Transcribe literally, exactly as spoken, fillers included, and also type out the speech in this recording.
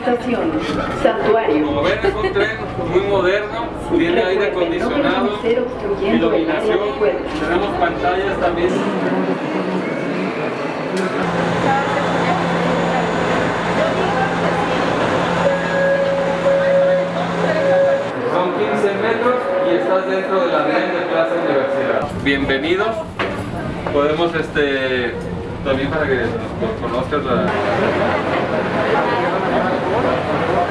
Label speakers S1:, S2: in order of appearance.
S1: Estación Santuario.
S2: Como ven, es un tren muy moderno, tiene aire acondicionado, iluminación, tenemos pantallas también. Son quince metros y estás dentro de la red de Plaza Universidad. Bienvenidos. Podemos, este, también para que conozcas la...